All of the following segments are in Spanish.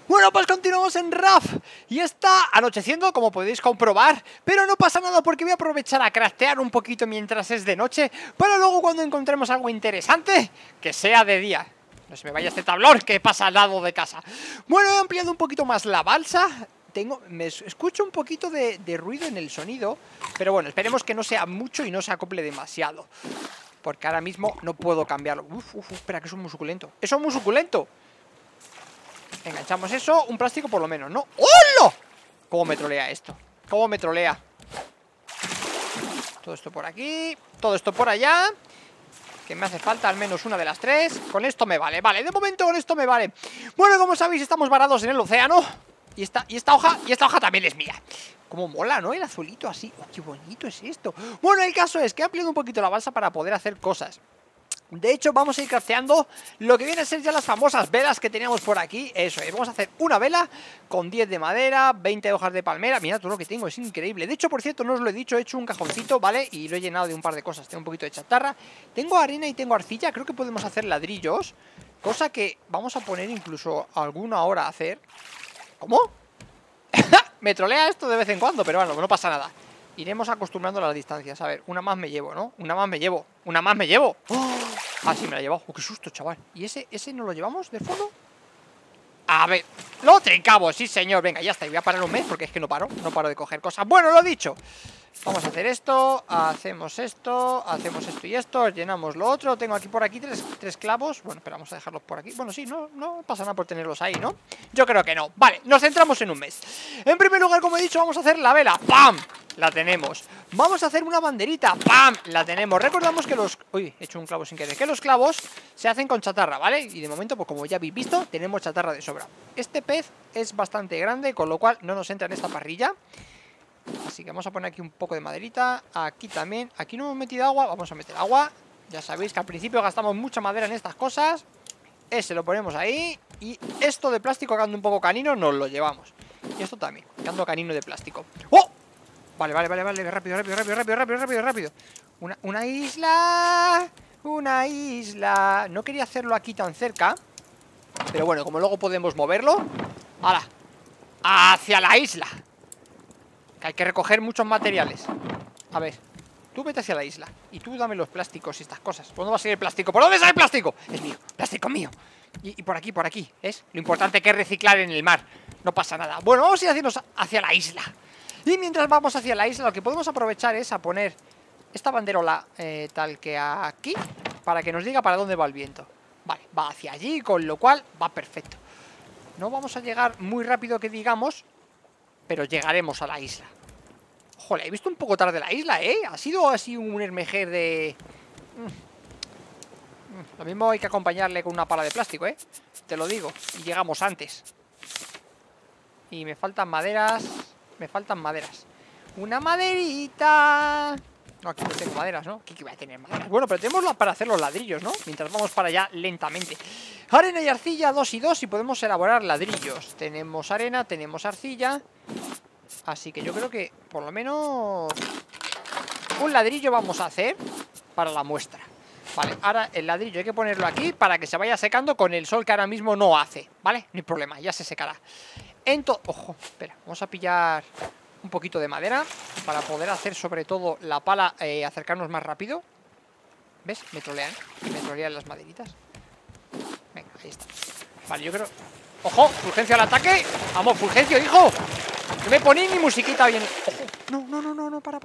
Bueno, pues continuamos en RAF. Y está anocheciendo, como podéis comprobar. Pero no pasa nada porque voy a aprovechar a craftear un poquito mientras es de noche, para luego cuando encontremos algo interesante, que sea de día. No se me vaya este tablón que pasa al lado de casa. Bueno, he ampliado un poquito más la balsa. Me escucho un poquito de ruido en el sonido, pero bueno, esperemos que no sea mucho y no se acople demasiado, porque ahora mismo no puedo cambiarlo. Espera, que eso es muy suculento. ¡Eso es muy suculento! Enganchamos eso, un plástico por lo menos, ¿no? ¡Hola! ¿Cómo me trolea esto? ¿Cómo me trolea? Todo esto por aquí, todo esto por allá, que me hace falta al menos una de las tres. Con esto me vale, vale, de momento con esto me vale. Bueno, como sabéis, estamos varados en el océano. Y esta hoja también es mía. Como mola, ¿no? El azulito así. ¡Oh, qué bonito es esto! Bueno, el caso es que he ampliado un poquito la balsa para poder hacer cosas. De hecho, vamos a ir crafteando lo que viene a ser ya las famosas velas que teníamos por aquí. Eso es, vamos a hacer una vela con 10 de madera, 20 hojas de palmera. Mirad todo lo que tengo, es increíble. De hecho, por cierto, no os lo he dicho, he hecho un cajoncito, ¿vale? Y lo he llenado de un par de cosas. Tengo un poquito de chatarra, tengo arena y tengo arcilla. Creo que podemos hacer ladrillos, cosa que vamos a poner incluso alguna hora a hacer. ¿Cómo? Me trolea esto de vez en cuando, pero bueno, no pasa nada. Iremos acostumbrando a las distancias. A ver, una más me llevo, ¿no? Una más me llevo. Una más me llevo. ¡Oh! Ah, sí, me la he llevado. ¡Oh, qué susto, chaval! ¿Y ese no lo llevamos del fondo? A ver, lo trincamos, sí señor. Venga, ya está, y voy a parar un mes porque es que no paro de coger cosas. Bueno, lo dicho, vamos a hacer esto, hacemos esto y esto, llenamos lo otro. Tengo aquí por aquí tres clavos. Bueno, pero vamos a dejarlos por aquí. Bueno, sí, no pasa nada por tenerlos ahí, ¿no? Yo creo que no. Vale, nos centramos en un mes. En primer lugar, como he dicho, vamos a hacer la vela. ¡Pam! La tenemos. Vamos a hacer una banderita. ¡Pam! La tenemos. Recordamos que los... Uy, he hecho un clavo sin querer. Que los clavos se hacen con chatarra, ¿vale? Y de momento, pues como ya habéis visto, tenemos chatarra de sobra. Este pez es bastante grande, con lo cual no nos entra en esta parrilla. Así que vamos a poner aquí un poco de maderita. Aquí también. Aquí no hemos metido agua. Vamos a meter agua. Ya sabéis que al principio gastamos mucha madera en estas cosas. Ese lo ponemos ahí. Y esto de plástico que anda un poco canino nos lo llevamos. Y esto también, que ando canino de plástico. ¡Oh! Vale, rápido. Una isla. Una isla. No quería hacerlo aquí tan cerca, pero bueno, como luego podemos moverlo. ¡Hala! ¡Hacia la isla! Que hay que recoger muchos materiales. A ver, tú vete hacia la isla y tú dame los plásticos y estas cosas. ¿Por dónde va a salir el plástico? ¿Por dónde sale el plástico? Es mío, plástico mío. Y por aquí, ¿es? Lo importante que es reciclar en el mar. No pasa nada. Bueno, vamos a ir hacia la isla. Y mientras vamos hacia la isla, lo que podemos aprovechar es a poner esta banderola tal que aquí, para que nos diga para dónde va el viento. Vale, va hacia allí, con lo cual va perfecto. No vamos a llegar muy rápido que digamos, pero llegaremos a la isla. Joder, he visto un poco tarde la isla, ¿eh? Ha sido así un hermejer de... Lo mismo hay que acompañarle con una pala de plástico, ¿eh? Te lo digo, y llegamos antes. Y me faltan maderas. Una maderita. No, aquí no tengo maderas, ¿no? Aquí voy a tener maderas. Bueno, pero tenemos para hacer los ladrillos, ¿no? Mientras vamos para allá lentamente. Arena y arcilla, 2 y 2, y podemos elaborar ladrillos. Tenemos arena, tenemos arcilla. Así que yo creo que por lo menos un ladrillo vamos a hacer para la muestra. Vale, ahora el ladrillo hay que ponerlo aquí para que se vaya secando con el sol que ahora mismo no hace, ¿vale? No hay problema, ya se secará. Ojo, espera, vamos a pillar un poquito de madera para poder hacer sobre todo la pala, acercarnos más rápido. ¿Ves? Me trolean las maderitas. Venga, ahí está. Vale, yo creo... ¡Ojo! ¡Fulgencio al ataque! ¡Vamos, Fulgencio, hijo! No me ponéis ni musiquita bien. ¡Ojo! No, para.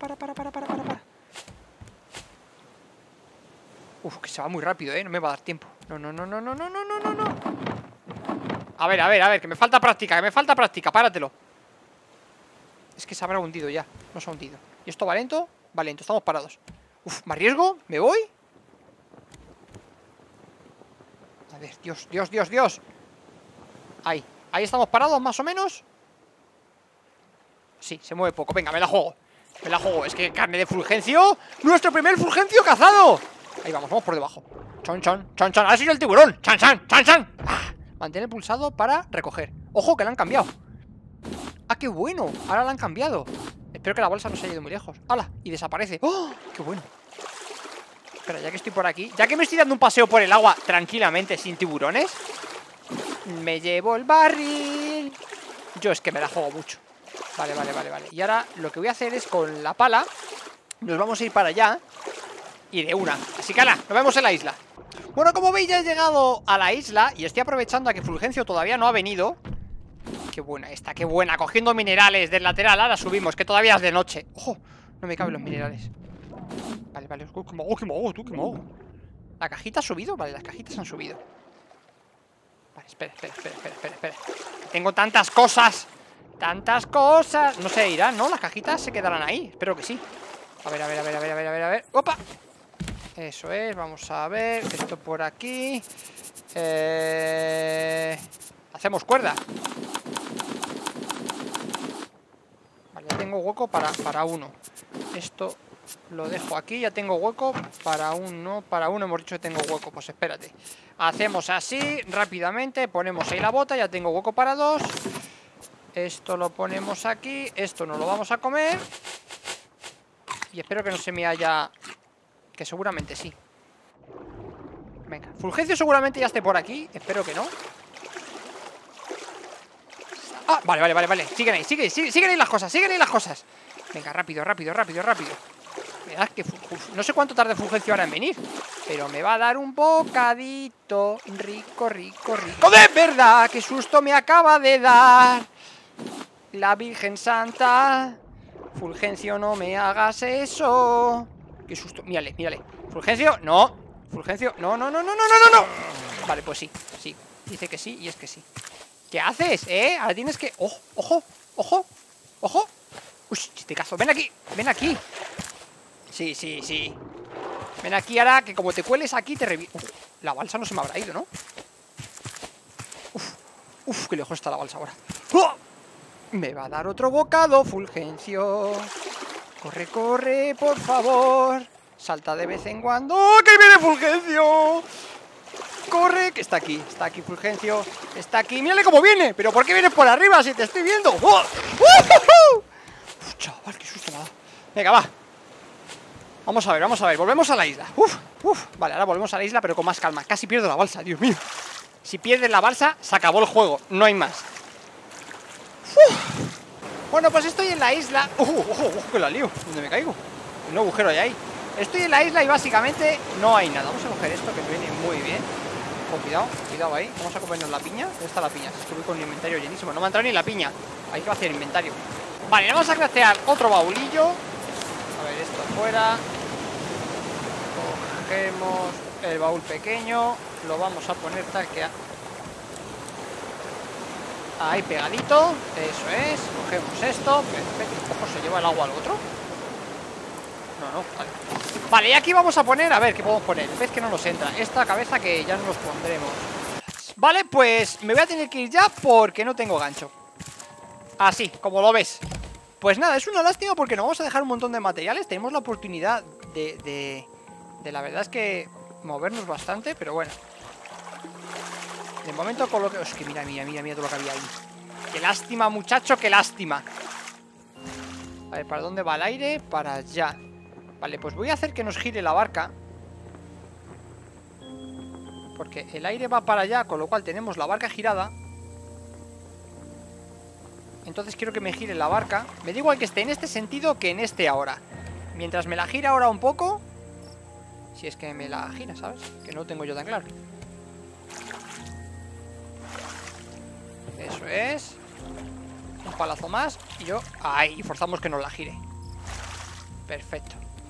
Uf, que se va muy rápido, no me va a dar tiempo. No. A ver, que me falta práctica, páratelo. Es que se habrá hundido ya, no se ha hundido. ¿Y esto va lento? Va lento, estamos parados. Uf, ¿me arriesgo? ¿Me voy? A ver, Dios. Ahí estamos parados más o menos. Sí, se mueve poco, venga, me la juego. Es que carne de Fulgencio. ¡Nuestro primer Fulgencio cazado! Ahí vamos por debajo. Chon. Ha sido el tiburón. Chan. Mantén pulsado para recoger. Ojo, que la han cambiado. ¡Ah, qué bueno! Ahora la han cambiado. Espero que la bolsa no se haya ido muy lejos. ¡Hala! Y desaparece. ¡Oh! ¡Qué bueno! Espera, ya que estoy por aquí, ya que me estoy dando un paseo por el agua tranquilamente, sin tiburones, Me llevo el barril. Yo es que me la juego mucho. Vale. Y ahora lo que voy a hacer es con la pala. Nos vamos a ir para allá. Y de una. Así que ala, nos vemos en la isla. Bueno, como veis ya he llegado a la isla. Y estoy aprovechando a que Fulgencio todavía no ha venido. Qué buena esta, qué buena. Cogiendo minerales del lateral, ahora subimos, que todavía es de noche. ¡Ojo! No me caben los minerales. Vale. ¡Qué mago! ¿La cajita ha subido? Vale, las cajitas han subido. Vale, espera. Tengo tantas cosas. No se irán, ¿no? Las cajitas se quedarán ahí. Espero que sí. A ver. ¡Opa! Eso es, vamos a ver. Esto por aquí. Hacemos cuerda. Vale, ya tengo hueco para uno. Esto lo dejo aquí, ya tengo hueco para uno. Para uno hemos dicho que tengo hueco. Pues espérate. Hacemos así, rápidamente. Ponemos ahí la bota, ya tengo hueco para dos. Esto lo ponemos aquí. Esto no lo vamos a comer. Y espero que no se me haya... Que seguramente sí. Venga, Fulgencio seguramente ya esté por aquí. Espero que no. Ah, vale. Siguen ahí las cosas. Venga, rápido. Mirad que no sé cuánto tarde Fulgencio ahora en venir, pero me va a dar un bocadito rico. ¡De verdad! ¡Qué susto me acaba de dar la Virgen Santa! Fulgencio, no me hagas eso. ¡Qué susto! Mírale. Fulgencio, no. Vale, pues sí. Dice que sí y es que sí. ¿Qué haces, Ahora tienes que... ¡Ojo! Uy, te cazo. Ven aquí. Sí. Ven aquí ahora, que como te cueles aquí te reviento. La balsa no se me habrá ido, ¿no? Uf, qué lejos está la balsa ahora. ¡Oh! Me va a dar otro bocado, Fulgencio. Corre, por favor. Salta de vez en cuando. ¡Oh, que viene Fulgencio! Corre, que está aquí Fulgencio. Está aquí, mírale cómo viene. Pero ¿por qué vienes por arriba si te estoy viendo? ¡Oh! Uf, chaval, qué susto me ha dado. Venga, va. Vamos a ver, volvemos a la isla. Vale, ahora volvemos a la isla, pero con más calma. Casi pierdo la balsa, Dios mío. Si pierdes la balsa, se acabó el juego, no hay más. Bueno, pues estoy en la isla. Ojo, que la lío. ¿Dónde me caigo? Un agujero hay ahí. Estoy en la isla y básicamente no hay nada. Vamos a coger esto que me viene muy bien. Con cuidado ahí. Vamos a comernos la piña. ¿Dónde está la piña? Estoy con un inventario llenísimo. No me ha entrado ni la piña. Hay que hacer inventario. Vale, vamos a craftear otro baulillo. A ver, esto afuera. Cogemos el baúl pequeño. Lo vamos a poner tal que... Ahí pegadito. Eso es. Cogemos esto. Perfecto. Ojo, ¿se lleva el agua al otro? No, vale. Vale, y aquí vamos a poner, a ver, ¿qué podemos poner? Ves que no nos entra. Esta cabeza que ya no nos pondremos. Vale, pues me voy a tener que ir ya porque no tengo gancho. Así, como lo ves. Pues nada, es una lástima porque nos vamos a dejar un montón de materiales. Tenemos la oportunidad de la verdad es que movernos bastante, pero bueno. De momento con lo que... Es que mira todo lo que había ahí. Qué lástima, muchacho, qué lástima. A ver, ¿para dónde va el aire? Para allá. Vale, pues voy a hacer que nos gire la barca. Porque el aire va para allá, con lo cual tenemos la barca girada. Entonces quiero que me gire la barca. Me da igual que esté en este sentido que en este ahora. Mientras me la gira ahora un poco. Si es que me la gira, ¿sabes? Que no lo tengo yo tan claro. Eso es. Un palazo más. Y yo... Ahí, forzamos que nos la gire. Perfecto.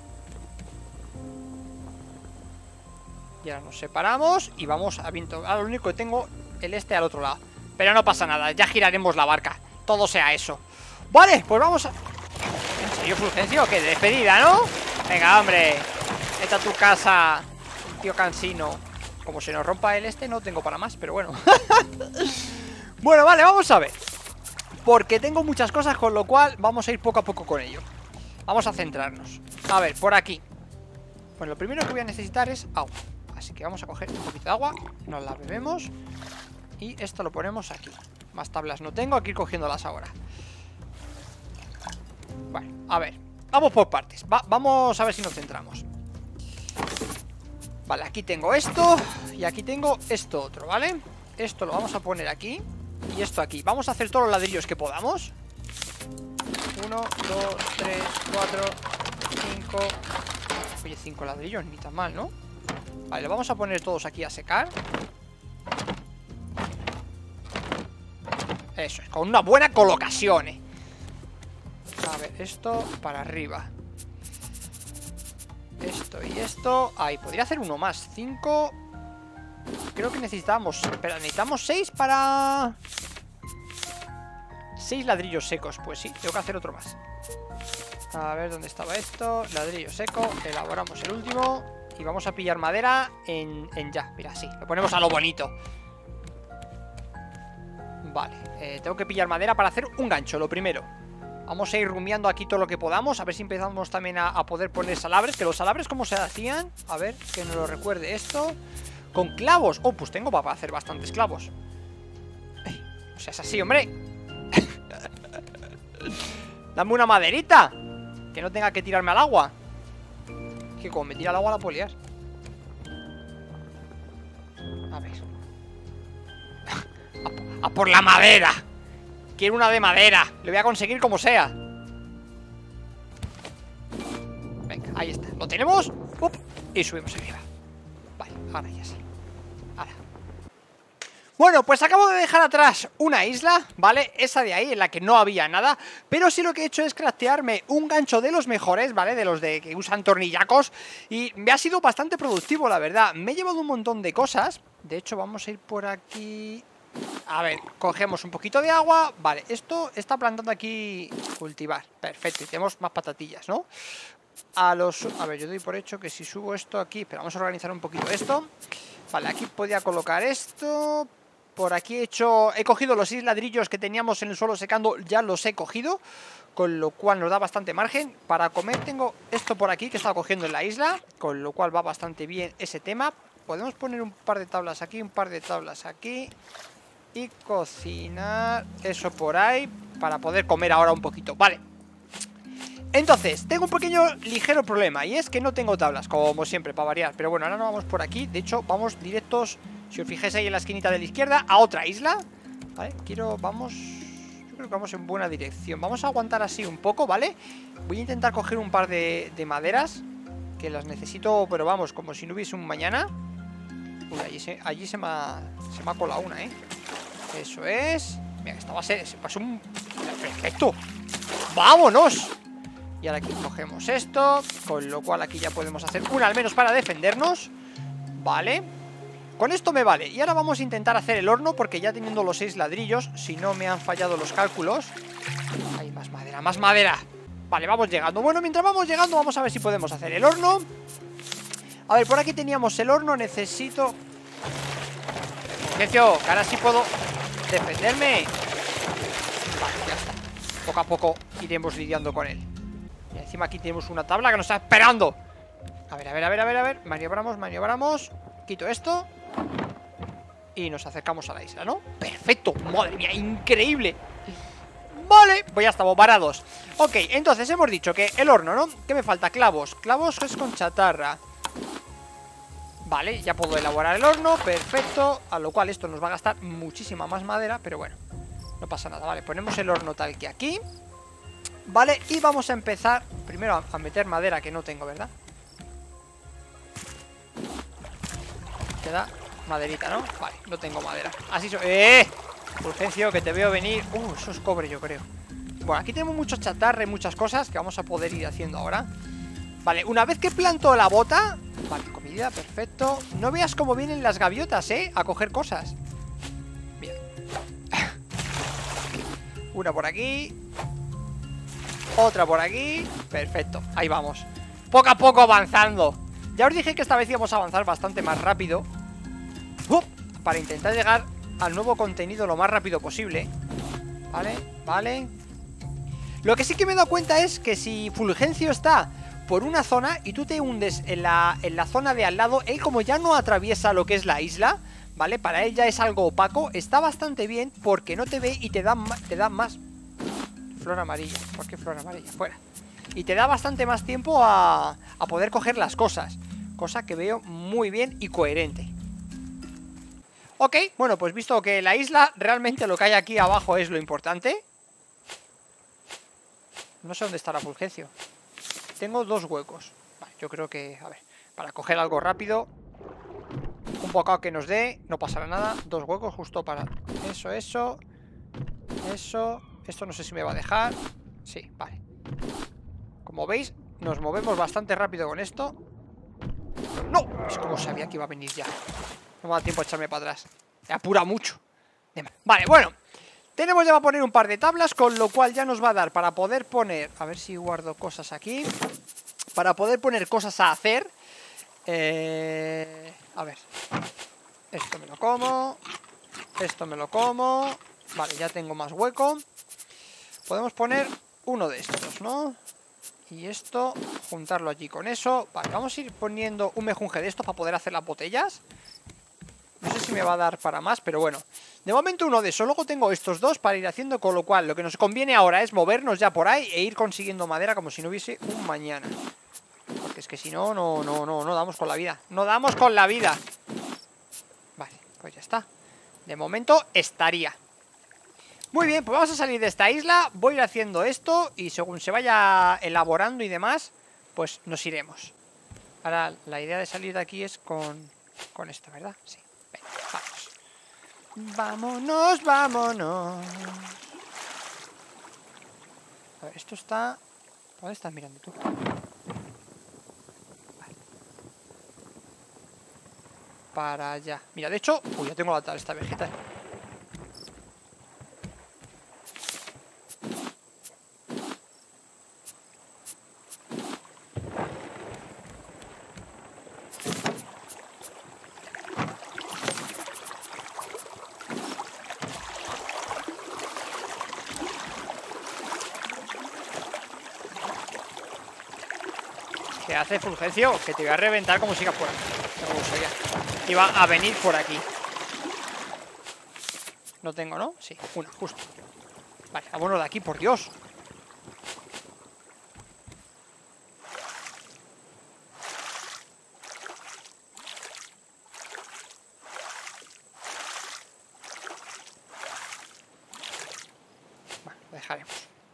Y ahora nos separamos y vamos a viento. Ahora lo único que tengo el este al otro lado. Pero no pasa nada, ya giraremos la barca. Todo sea eso. Vale, pues vamos a... ¿En serio, Fulgencio? ¿Qué despedida, no? Venga, hombre. Vete a tu casa, tío cansino. Como se nos rompa el este, no tengo para más, pero bueno. Bueno, vale, vamos a ver. Porque tengo muchas cosas, con lo cual vamos a ir poco a poco con ello. Vamos a centrarnos. A ver, por aquí. Pues lo primero que voy a necesitar es agua. Así que vamos a coger un poquito de agua. Nos la bebemos. Y esto lo ponemos aquí. Más tablas no tengo, hay que ir cogiéndolas ahora. Bueno, a ver. Vamos por partes. Vamos a ver si nos centramos. Vale, aquí tengo esto. Y aquí tengo esto otro, ¿vale? Esto lo vamos a poner aquí. Y esto aquí. Vamos a hacer todos los ladrillos que podamos. 1, 2, 3, 4, 5. Oye, 5 ladrillos, ni tan mal, ¿no? Vale, lo vamos a poner todos aquí a secar. Eso es, con una buena colocación, A ver, esto para arriba. Esto y esto. Ahí, podría hacer uno más. 5. Creo que necesitamos. Pero necesitamos 6 para... 6 ladrillos secos. Pues sí, tengo que hacer otro más. A ver, ¿dónde estaba esto? Ladrillo seco. Elaboramos el último. Y vamos a pillar madera en ya. Mira, sí, lo ponemos a lo bonito. Vale, tengo que pillar madera para hacer un gancho, lo primero. Vamos a ir rumiando aquí todo lo que podamos. A ver si empezamos también a poder poner salabres. Que los salabres, ¿cómo se hacían? A ver, que nos lo recuerde esto. Con clavos. Oh, pues tengo para hacer bastantes clavos. O sea, es así, hombre. Dame una maderita. Que no tenga que tirarme al agua. Que como me tira al agua la puedo liar. A ver. A por la madera. Quiero una de madera. Lo voy a conseguir como sea. Venga, ahí está. Lo tenemos. Y subimos arriba. Vale, ahora ya sí. Ahora. Bueno, pues acabo de dejar atrás una isla, ¿vale? Esa de ahí, en la que no había nada. Pero sí lo que he hecho es craftearme un gancho de los mejores, ¿vale? De los de que usan tornillacos. Y me ha sido bastante productivo, la verdad. Me he llevado un montón de cosas. De hecho, vamos a ir por aquí. A ver, cogemos un poquito de agua. Vale, esto está plantando aquí cultivar. Perfecto, y tenemos más patatillas, ¿no? A ver, yo doy por hecho que si subo esto aquí... Pero vamos a organizar un poquito esto. Vale, aquí podía colocar esto. Por aquí he cogido los 6 ladrillos que teníamos en el suelo secando. Ya los he cogido, con lo cual nos da bastante margen. Para comer tengo esto por aquí que estaba cogiendo en la isla, con lo cual va bastante bien ese tema. Podemos poner un par de tablas aquí, un par de tablas aquí. Y cocinar eso por ahí para poder comer ahora un poquito. Vale. Entonces, tengo un pequeño ligero problema. Y es que no tengo tablas, como siempre, para variar. Pero bueno, ahora no vamos por aquí. De hecho, vamos directos, si os fijáis ahí en la esquinita de la izquierda, a otra isla. Vale, vamos... Yo creo que vamos en buena dirección. Vamos a aguantar así un poco, ¿vale? Voy a intentar coger un par de maderas, que las necesito, pero vamos, como si no hubiese un mañana. Uy, allí se me ha colado una, Eso es. Mira, esta va a ser... Se pasó un... ¡Perfecto! ¡Vámonos! Y ahora aquí cogemos esto, con lo cual aquí ya podemos hacer una al menos para defendernos. Vale. Con esto me vale. Y ahora vamos a intentar hacer el horno, porque ya teniendo los 6 ladrillos, si no me han fallado los cálculos... Hay más madera, más madera. Vale, vamos llegando. Bueno, mientras vamos llegando, vamos a ver si podemos hacer el horno. A ver, por aquí teníamos el horno. Necesito... que ahora sí puedo defenderme. Vale, ya está. Poco a poco iremos lidiando con él. Y encima aquí tenemos una tabla que nos está esperando. A ver. Maniobramos. Quito esto. Y nos acercamos a la isla, ¿no? ¡Perfecto! ¡Madre mía! ¡Increíble! Vale, pues ya estamos varados. Ok, entonces hemos dicho que el horno, ¿no? ¿Qué me falta? Clavos. Clavos es con chatarra. Vale, ya puedo elaborar el horno. Perfecto. A lo cual esto nos va a gastar muchísima más madera, pero bueno, no pasa nada. Vale, ponemos el horno tal que aquí. Vale, y vamos a empezar primero a meter madera, que no tengo, ¿verdad? Queda maderita, ¿no? Vale, no tengo madera. Así Fulgencio, que te veo venir. Eso es cobre, yo creo. Bueno, aquí tenemos mucho chatarra y muchas cosas que vamos a poder ir haciendo ahora. Vale, una vez que planto la bota. Vale, comida, perfecto. No veas cómo vienen las gaviotas, a coger cosas. Bien. Una por aquí. Otra por aquí. Perfecto, ahí vamos. Poco a poco avanzando. Ya os dije que esta vez íbamos a avanzar bastante más rápido, para intentar llegar al nuevo contenido lo más rápido posible. Vale. Lo que sí que me he dado cuenta es que si Fulgencio está por una zona y tú te hundes en la zona de al lado, él, como ya no atraviesa lo que es la isla, ¿vale? Para él ya es algo opaco. Está bastante bien porque no te ve y te da más. Flor amarilla. ¿Por qué flor amarilla? Fuera. Y te da bastante más tiempo a poder coger las cosas. Cosa que veo muy bien y coherente. Ok, bueno, pues visto que la isla, realmente lo que hay aquí abajo es lo importante. No sé dónde estará Fulgencio. Tengo 2 huecos. Vale, yo creo que, a ver, para coger algo rápido, un bocado que nos dé, no pasará nada. 2 huecos justo para eso. Esto no sé si me va a dejar. Sí, vale. Como veis, nos movemos bastante rápido con esto. ¡No! Es como sabía que iba a venir ya. No me da tiempo a echarme para atrás. Me apura mucho. Vale, bueno. Tenemos ya para poner un par de tablas, con lo cual ya nos va a dar para poder poner... A ver si guardo cosas aquí. Para poder poner cosas a hacer. A ver. Esto me lo como. Esto me lo como. Vale, ya tengo más hueco. Podemos poner uno de estos, ¿no? Y esto, juntarlo allí con eso. Vale, vamos a ir poniendo un mejunje de estos para poder hacer las botellas. No sé si me va a dar para más, pero bueno. De momento uno de esos. Luego tengo estos dos para ir haciendo, con lo cual lo que nos conviene ahora es movernos ya por ahí e ir consiguiendo madera como si no hubiese un mañana. Porque es que si no, no damos con la vida. No damos con la vida. Vale, pues ya está. De momento estaría. Muy bien, pues vamos a salir de esta isla. Voy a ir haciendo esto y según se vaya elaborando y demás, pues nos iremos. Ahora la idea de salir de aquí es con esto, ¿verdad? Sí. Venga, vamos. Vámonos. A ver, esto está... ¿Dónde estás mirando tú? Vale. Para allá. Mira, de hecho... Uy, ya tengo la tal esta vegetal. ¿Qué hace Fulgencio? Que te voy a reventar como sigas por aquí. Iba a venir por aquí. No tengo, ¿no? Sí, una, justo. Vale, vámonos de aquí, por Dios. Vale, lo dejaremos.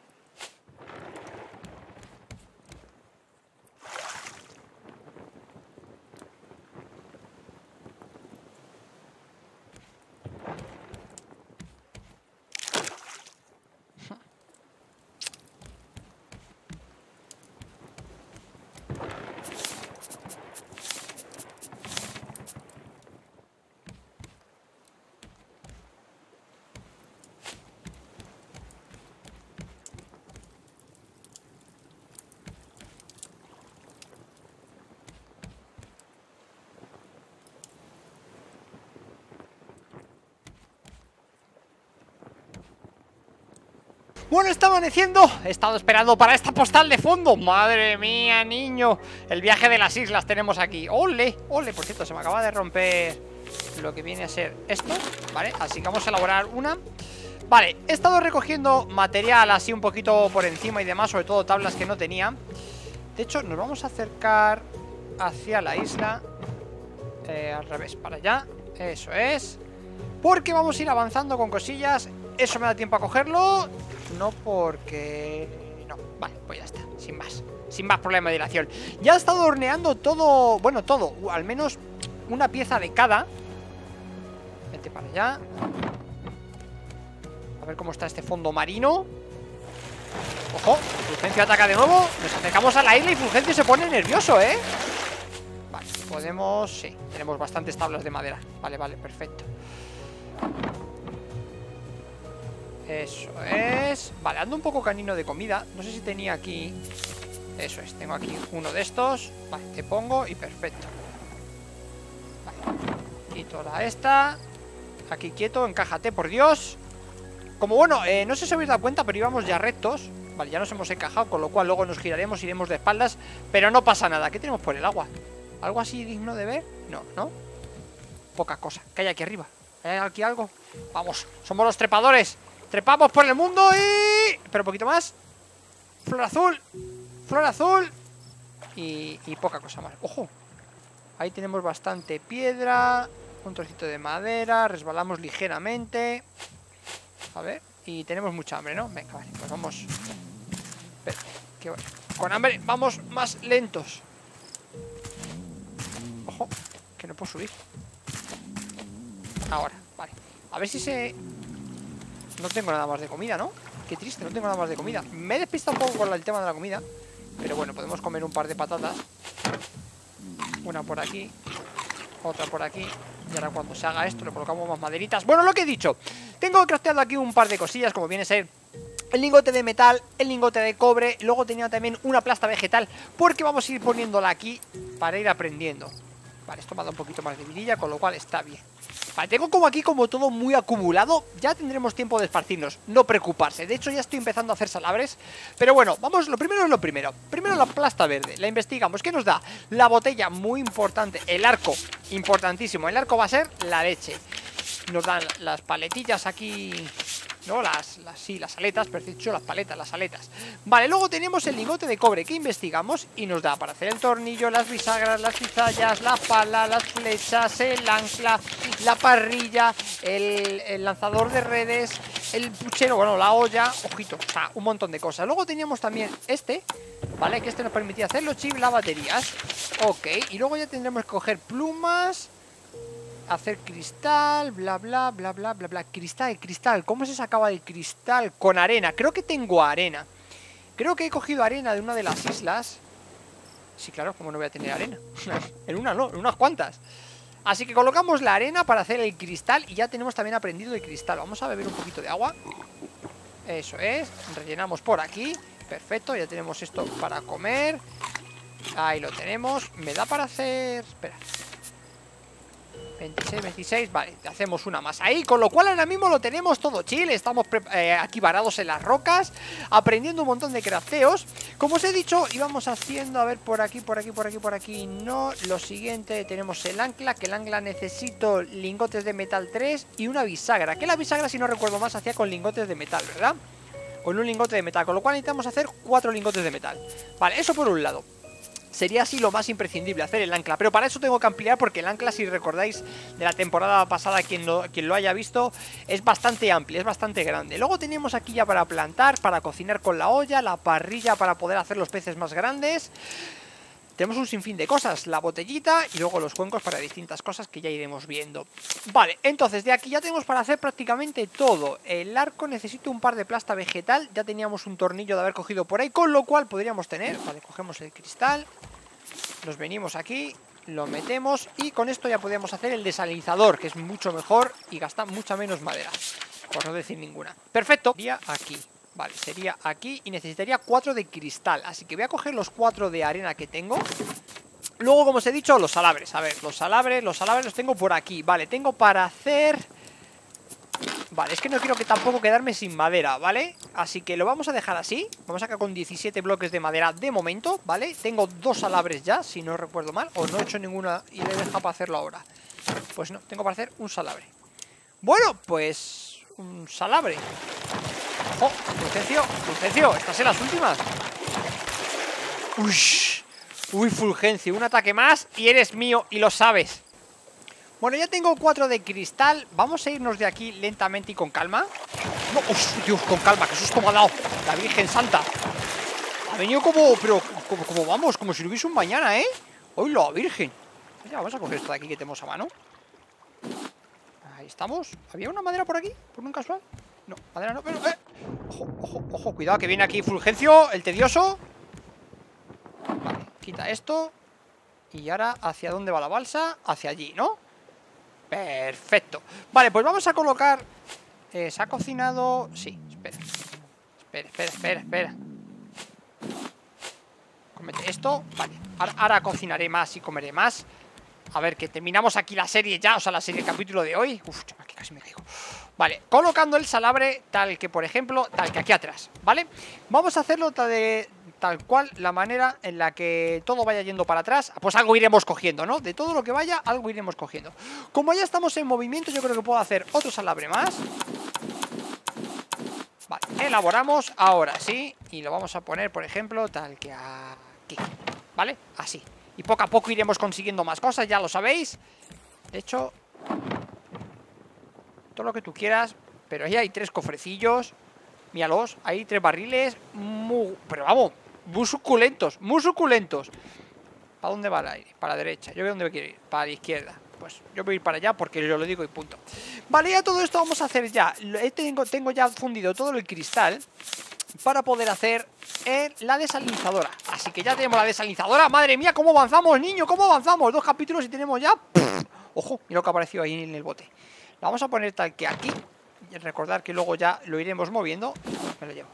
Bueno, está amaneciendo. He estado esperando para esta postal de fondo. Madre mía, niño. El viaje de las islas tenemos aquí. ¡Ole! ¡Ole! Por cierto, se me acaba de romper lo que viene a ser esto. Vale, así que vamos a elaborar una. Vale, he estado recogiendo material así un poquito por encima y demás, sobre todo tablas que no tenía. De hecho, nos vamos a acercar hacia la isla. Al revés, para allá. Eso es. Porque vamos a ir avanzando con cosillas. Eso me da tiempo a cogerlo. No porque... No, vale, pues ya está, sin más. Sin más problema de dilación. Ya he estado horneando todo. Bueno, todo, al menos una pieza de cada. Vete para allá. A ver cómo está este fondo marino. Ojo, Fulgencio ataca de nuevo. Nos acercamos a la isla y Fulgencio se pone nervioso, ¿eh? Vale, podemos... Sí, tenemos bastantes tablas de madera. Vale, vale, perfecto. Eso es. Vale, ando un poco canino de comida. No sé si tenía aquí... Eso es, tengo aquí uno de estos. Vale, te pongo y perfecto. Vale, quito la esta. Aquí quieto, encájate, por Dios. Como bueno, no sé si habéis dado cuenta, pero íbamos ya rectos. Vale, ya nos hemos encajado, con lo cual luego nos giraremos, iremos de espaldas. Pero no pasa nada. ¿Qué tenemos por el agua? ¿Algo así digno de ver? No, ¿no? Poca cosa. ¿Qué hay aquí arriba? ¿Hay aquí algo? Vamos, somos los trepadores. Trepamos por el mundo y... Pero un poquito más. Flor azul. Flor azul. Y poca cosa más. ¡Ojo! Ahí tenemos bastante piedra. Un trocito de madera, resbalamos ligeramente. A ver, y tenemos mucha hambre, ¿no? Venga, vale, pues vamos. Espera, que con hambre vamos más lentos. Ojo, que no puedo subir. Ahora, vale. A ver si se... No tengo nada más de comida, ¿no? Qué triste, no tengo nada más de comida. Me he despistado un poco con el tema de la comida, pero bueno, podemos comer un par de patatas. Una por aquí, otra por aquí. Y ahora cuando se haga esto le colocamos más maderitas. Bueno, lo que he dicho, tengo crafteado aquí un par de cosillas, como viene a ser el lingote de metal, el lingote de cobre. Luego tenía también una plasta vegetal, porque vamos a ir poniéndola aquí para ir aprendiendo. Vale, esto me ha dado un poquito más de vidilla, con lo cual está bien. Vale, tengo como aquí como todo muy acumulado. Ya tendremos tiempo de esparcirnos, no preocuparse. De hecho ya estoy empezando a hacer salabres. Pero bueno, vamos, lo primero es lo primero. Primero la plasta verde, la investigamos. ¿Qué nos da? La botella, muy importante. El arco, importantísimo. El arco va a ser la leche. Nos dan las paletillas aquí, ¿no? Sí, las aletas, pero he dicho las paletas, las aletas. Vale, luego tenemos el lingote de cobre que investigamos y nos da para hacer el tornillo, las bisagras, las cizallas, la pala, las flechas, el ancla, la parrilla, el lanzador de redes, el puchero, bueno, la olla, ojito, o sea, un montón de cosas. Luego teníamos también este, ¿vale? Que este nos permitía hacer los chips, las baterías. Ok, y luego ya tendremos que coger plumas, hacer cristal, bla bla bla bla bla bla. Cristal, ¿cómo se sacaba el cristal? Con arena, creo que tengo arena. Creo que he cogido arena de una de las islas. Sí, claro, ¿cómo no voy a tener arena? En una no, en unas cuantas. Así que colocamos la arena para hacer el cristal. Y ya tenemos también aprendido el cristal. Vamos a beber un poquito de agua. Eso es, rellenamos por aquí. Perfecto, ya tenemos esto para comer. Ahí lo tenemos. Me da para hacer... Espera, 26, 26, vale, hacemos una más ahí, con lo cual ahora mismo lo tenemos todo chill. Estamos aquí varados en las rocas, aprendiendo un montón de crafteos. Como os he dicho, íbamos haciendo, a ver, por aquí, por aquí, por aquí, por aquí. No, lo siguiente, tenemos el ancla, que el ancla necesito lingotes de metal 3 y una bisagra, que la bisagra, si no recuerdo más, hacía con lingotes de metal, ¿verdad? Con un lingote de metal, con lo cual necesitamos hacer 4 lingotes de metal. Vale, eso por un lado. Sería así lo más imprescindible, hacer el ancla. Pero para eso tengo que ampliar, porque el ancla, si recordáis de la temporada pasada, quien lo haya visto, es bastante amplio, es bastante grande. Luego teníamos aquí ya para plantar, para cocinar con la olla, la parrilla para poder hacer los peces más grandes. Tenemos un sinfín de cosas, la botellita y luego los cuencos para distintas cosas que ya iremos viendo. Vale, entonces de aquí ya tenemos para hacer prácticamente todo. El arco necesito un par de plasta vegetal, ya teníamos un tornillo de haber cogido por ahí, con lo cual podríamos tener... Vale, cogemos el cristal, nos venimos aquí, lo metemos y con esto ya podríamos hacer el desalinizador, que es mucho mejor y gasta mucha menos madera, por no decir ninguna. Perfecto, sería aquí. Vale, sería aquí y necesitaría 4 de cristal. Así que voy a coger los 4 de arena que tengo. Luego, como os he dicho, los salabres. A ver, los salabres los tengo por aquí. Vale, tengo para hacer... Vale, es que no quiero que tampoco quedarme sin madera, ¿vale? Así que lo vamos a dejar así. Vamos a sacar con 17 bloques de madera de momento, ¿vale? Tengo 2 salabres ya, si no recuerdo mal. O no he hecho ninguna y le he dejado para hacerlo ahora. Pues no, tengo para hacer un salabre. Bueno, pues... un salabre. ¡Ojo! Fulgencio, estas en las últimas. Uy, Fulgencio, un ataque más y eres mío y lo sabes. Bueno, ya tengo 4 de cristal. Vamos a irnos de aquí lentamente y con calma. No, Dios, con calma, qué susto me ha dado la Virgen Santa. Ha venido como, pero como vamos, como si lo hubiese un mañana, ¿eh? ¡Hoy la Virgen! Ya, vamos a coger esto de aquí que tenemos a mano. Ahí estamos. ¿Había una madera por aquí? ¿Por un casual? No, madera no, pero... Ojo, cuidado que viene aquí Fulgencio, el tedioso. Vale, quita esto. Y ahora, ¿hacia dónde va la balsa? Hacia allí, ¿no? Perfecto. Vale, pues vamos a colocar... ¿se ha cocinado? Sí, espera. Comete esto, vale. Ahora cocinaré más y comeré más. A ver, que terminamos aquí la serie ya, o sea, la serie, el capítulo de hoy. Uf, chaval, que casi me caigo. Vale, colocando el salabre tal que, por ejemplo, tal que aquí atrás, ¿vale? Vamos a hacerlo tal cual, la manera en la que todo vaya yendo para atrás. Pues algo iremos cogiendo, ¿no? De todo lo que vaya, algo iremos cogiendo. Como ya estamos en movimiento, yo creo que puedo hacer otro salabre más. Vale, elaboramos, ahora sí. Y lo vamos a poner, por ejemplo, tal que aquí, ¿vale? Así. Y poco a poco iremos consiguiendo más cosas, ya lo sabéis. De hecho, todo lo que tú quieras. Pero ahí hay 3 cofrecillos. Míralos, hay 3 barriles. Pero vamos, muy suculentos, muy suculentos. ¿Para dónde va el aire? Para la derecha. Yo veo dónde quiero ir. Para la izquierda. Pues yo voy a ir para allá porque yo lo digo y punto. Vale, ya todo esto vamos a hacer ya. Tengo ya fundido todo el cristal para poder hacer la desalinizadora. Así que ya tenemos la desalinizadora. Madre mía, cómo avanzamos, niño, cómo avanzamos. 2 capítulos y tenemos ya... Ojo, mira lo que ha aparecido ahí en el bote. La vamos a poner tal que aquí. Y recordar que luego ya lo iremos moviendo. Me lo llevo.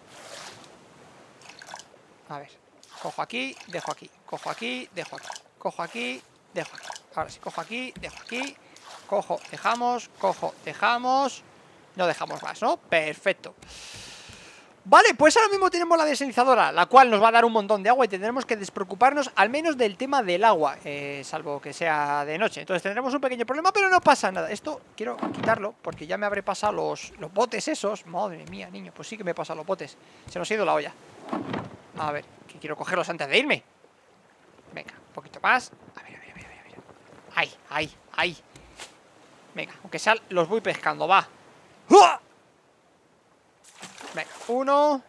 A ver, cojo aquí, dejo aquí. Cojo aquí, dejo aquí. Cojo aquí, dejo aquí. Ahora sí, cojo aquí, dejo aquí. Cojo, dejamos, cojo, dejamos. No dejamos más, ¿no? Perfecto. Vale, pues ahora mismo tenemos la desalinizadora, la cual nos va a dar un montón de agua y tendremos que despreocuparnos al menos del tema del agua, salvo que sea de noche. Entonces tendremos un pequeño problema, pero no pasa nada. Esto quiero quitarlo porque ya me habré pasado los botes esos. Madre mía, niño, pues sí que me he pasado los botes. Se nos ha ido la olla. A ver, que quiero cogerlos antes de irme. Venga, un poquito más. A ver. Ahí, ahí, ahí. Venga, aunque sea, los voy pescando, va. ¡Uah! Venga, 1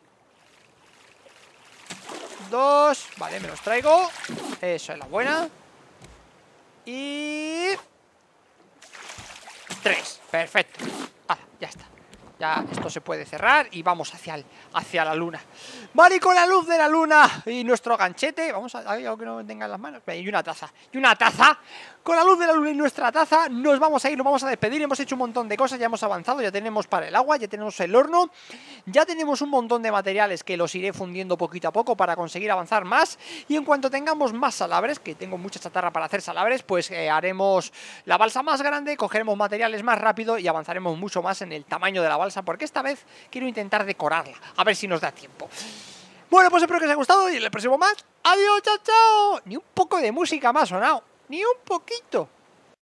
2. Vale, me los traigo. Eso es la buena. Y 3, perfecto. Ah, ya está. Ya esto se puede cerrar y vamos hacia la luna. Vale, y con la luz de la luna y nuestro ganchete, vamos a algo que no tenga en las manos. Y una taza. Y una taza. Con la luz de la luna y nuestra taza nos vamos a ir, nos vamos a despedir. Hemos hecho un montón de cosas, ya hemos avanzado. Ya tenemos para el agua, ya tenemos el horno. Ya tenemos un montón de materiales que los iré fundiendo poquito a poco para conseguir avanzar más. Y en cuanto tengamos más salabres, que tengo mucha chatarra para hacer salabres, pues haremos la balsa más grande, cogeremos materiales más rápido y avanzaremos mucho más en el tamaño de la balsa, porque esta vez quiero intentar decorarla, a ver si nos da tiempo. Bueno, pues espero que os haya gustado y en el próximo más. ¡Adiós, chao, chao! Ni un poco de música me ha sonado, ni un poquito.